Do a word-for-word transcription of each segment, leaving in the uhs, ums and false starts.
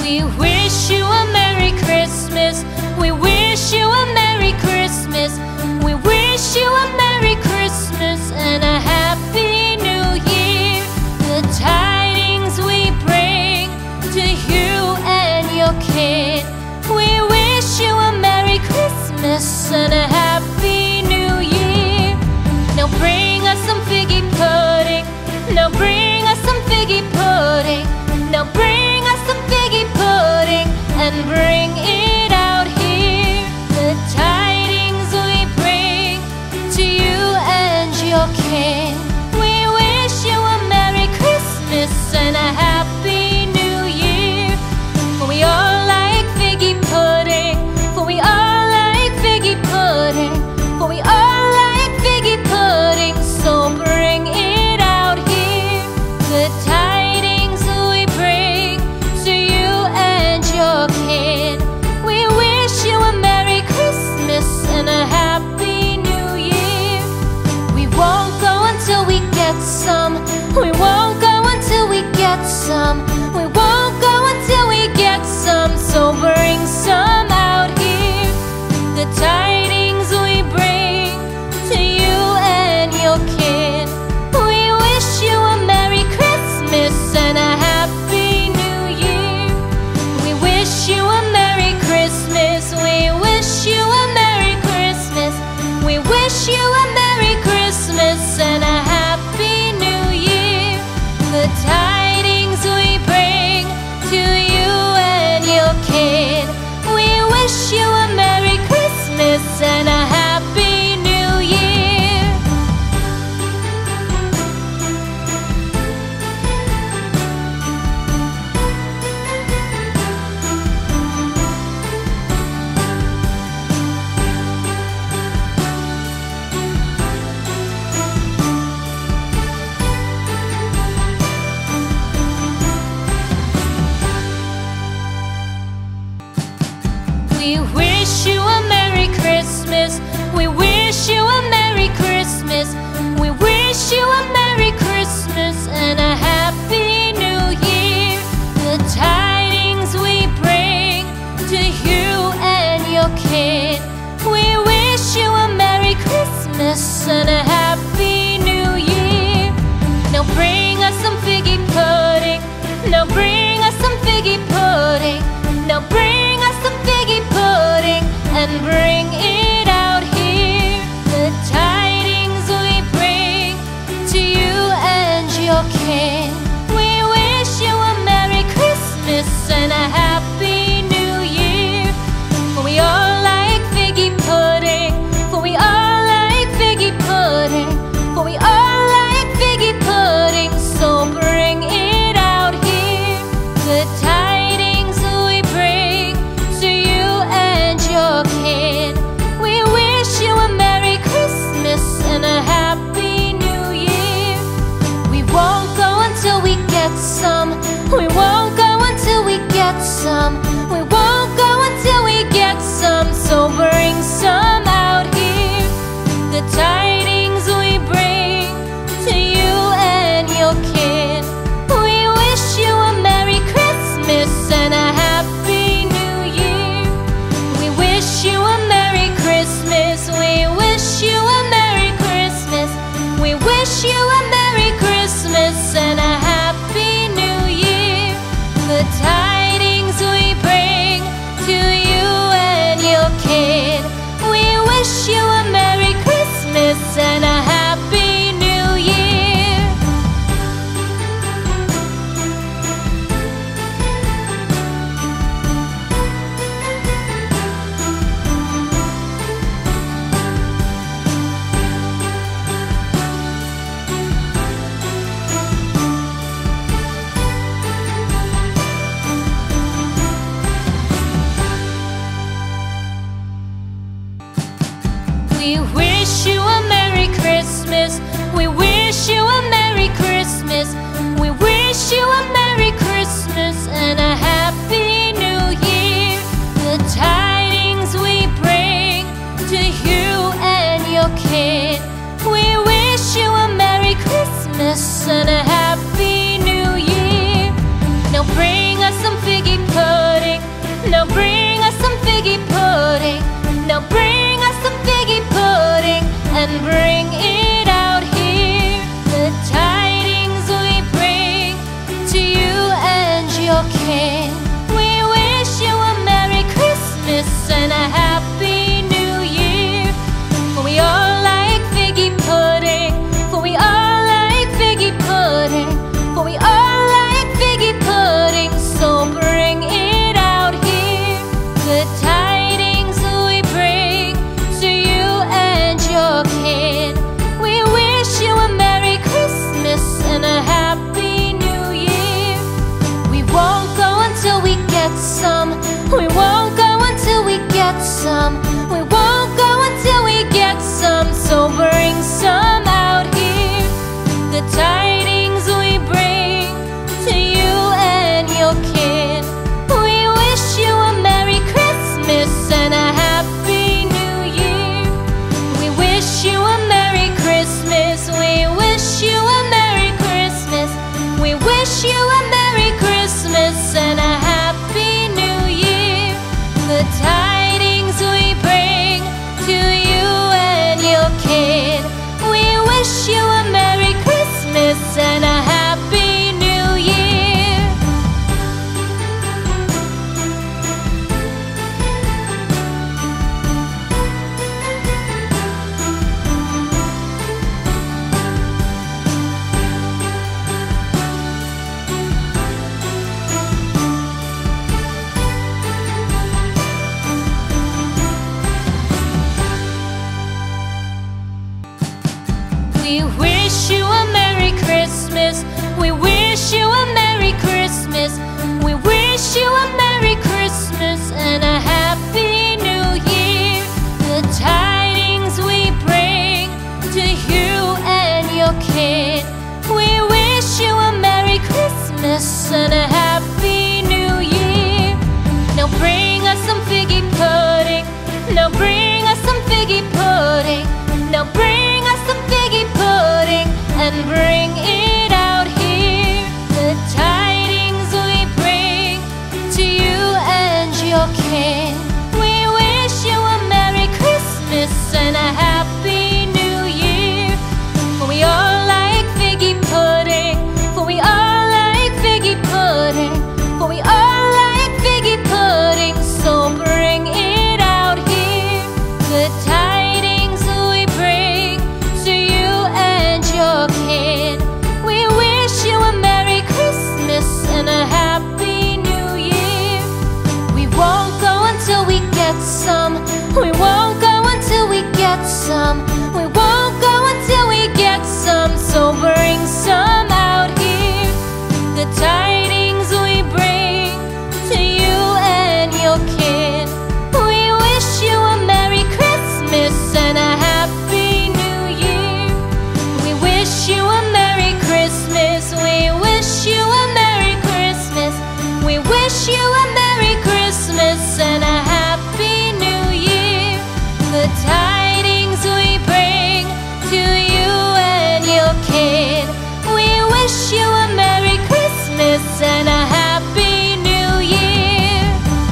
We wish you a Merry Christmas. We wish you a Merry Christmas. We wish you a Merry Christmas and a Happy New Year. The tidings we bring to you and your kid. We wish you a Merry Christmas and a Happy New Year. Now bring us some figgy pudding. Now bring us some figgy pudding. Now bring us some figgy pudding and bring it out here. The tidings we bring to you and your king. We wish you a Merry Christmas and a Happy New Year. For we all like figgy pudding. For we all like figgy pudding. For we all like figgy pudding. So bring it out here. The tidings we bring to you and your kid. We wish you a Merry Christmas and a Happy New Year. We won't go until we get some. We won't go until we get some. We won't go until we get some. So bring some out here. The tidings we bring to you and your kid. We wish you a Merry Christmas and a Happy New Year. We wish you a Merry Christmas. We wish you a Merry Christmas. We wish you a Merry Christmas and a Happy New Year. The tidings we bring to you and your kid. We wish you a Merry Christmas and a Happy New Year. We wish you a Merry Christmas. We wish you a Merry Christmas. We wish you a Merry Christmas and a Happy New Year. The tidings we bring to you and your kid. We wish you a Merry Christmas and a Happy New Year. Now bring us some figgy pudding. Now bring us some figgy pudding. Now bring us some figgy pudding and bring it out here. The tidings we bring to you and your king. We wish you a Merry Christmas and a Happy New Year. For we all like figgy pudding. For we all like figgy pudding. For we all like figgy pudding. So bring it out here. The tidings we bring to you and your kid. We wish you a Merry Christmas and a Happy New Year. We won't go until we get some. We won't go until we get some. We won't go until we get some. So bring some out here. The tidings we bring to you and your kid. We wish you a Merry Christmas and a Happy New Year. We wish you a Merry Christmas. We wish you a Merry Christmas. We wish you a Merry Christmas and a Happy New Year. The tidings we bring to you and your kid. We wish you a Merry Christmas and a Happy New Year. We wish you a Merry Christmas. We wish you a Merry Christmas. We wish you a Merry Christmas and a Happy New Year. The tidings we bring to you and your kid. We wish you a Merry Christmas and a Happy New Year. Now bring us some figgy pudding. Christmas and a Happy New Year. Now bring us some figgy pudding. Now bring us some figgy pudding. Now bring us some figgy pudding and bring it out here. The tidings we bring to you and your kin. We wish you a Merry Christmas and a Happy New Year. For we all like figgy pudding. For we all like figgy pudding. For we all like figgy pudding. So bring it out here. The tidings we bring to you and your kin. We wish you a Merry Christmas and a Happy New Year. We won't go until we get some. We won't go until we get some. We won't go until we get some. So bring some out here. The tidings we bring to you and your kin. We wish you a Merry Christmas and a Happy New Year. We wish you a Merry Christmas. We wish you a Merry Christmas. We wish you a Merry Christmas and a Happy New Year. The tidings we bring to you and your kin. We wish you a Merry Christmas and a Happy New Year.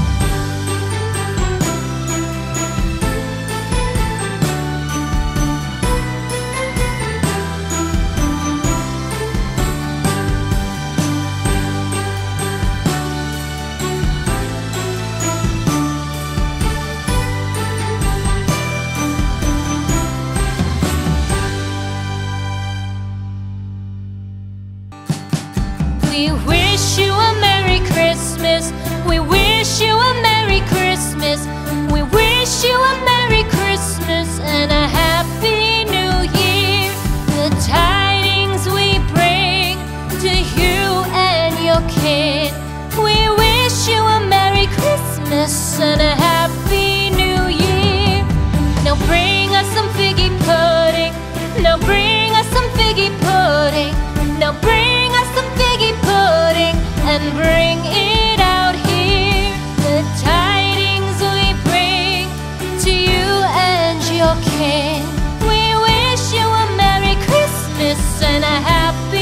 We wish you a Merry Christmas. We wish you a Merry Christmas. We wish you a Merry Christmas and a Happy New Year. The tidings we bring to you and your kin. We wish you a Merry Christmas and a Happy New Year. Now bring us some figgy pudding. Now bring us some figgy pudding. Now bring us some figgy pudding and bring it out here. The tidings we bring to you and your kin. We wish you a Merry Christmas and a Happy